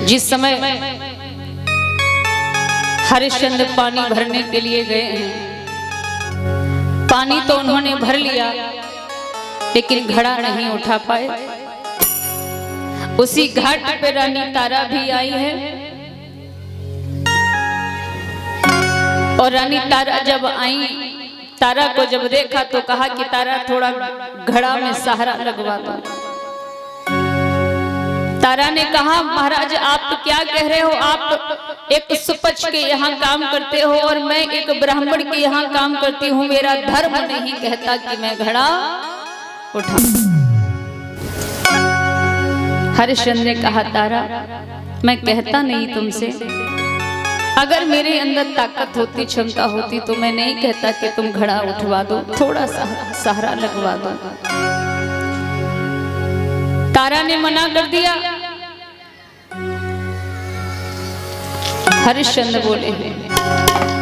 जिस समय हरिश्चंद्र पानी भरने के लिए गए हैं, पानी तो उन्होंने भर लिया लेकिन घड़ा नहीं उठा पाए। उसी घाट पे रानी तारा भी आई है और रानी तारा जब आई, तारा को जब देखा तो कहा कि तारा थोड़ा घड़ा में सहारा लगवा दो। तारा ने कहा महाराज आप तो क्या कह रहे हो, आप एक सुपच के यहाँ काम करते हो और मैं एक ब्राह्मण के यहाँ काम करती हूँ, मेरा धर्म नहीं कहता कि मैं घड़ा उठा। हरिश्चंद्र ने कहा तारा मैं कहता नहीं तुमसे, अगर मेरे अंदर ताकत होती क्षमता होती तो मैं नहीं कहता कि तुम घड़ा उठवा दो, थोड़ा सा सहारा लगवा दो। तारा ने मना कर दिया। हरिश्चंद्र बोले